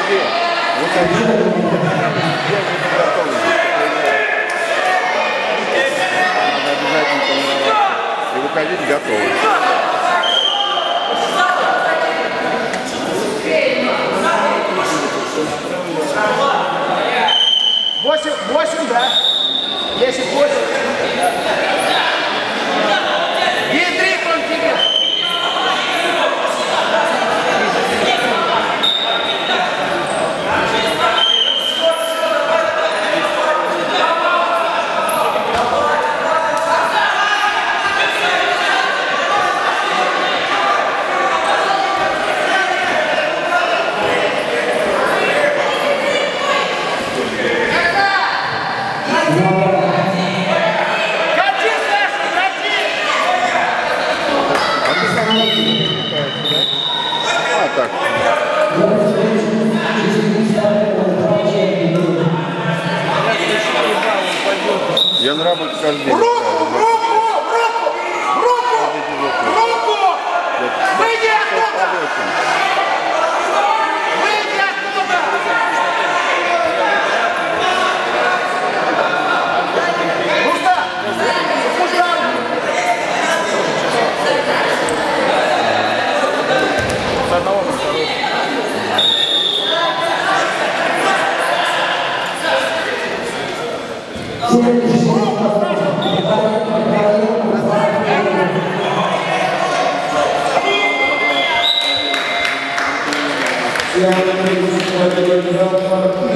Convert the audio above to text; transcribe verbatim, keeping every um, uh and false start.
где? Выходи. Надо обязательно тренироваться. И выходить готовы. Восемь, восемь, да? Десять, восемь. И три континента. А, так. Я на работе каждый день. Руку, руку, руку, руку, руку! Выйди оттуда! Выйди оттуда! Руста! Руста! С одного на второго. Я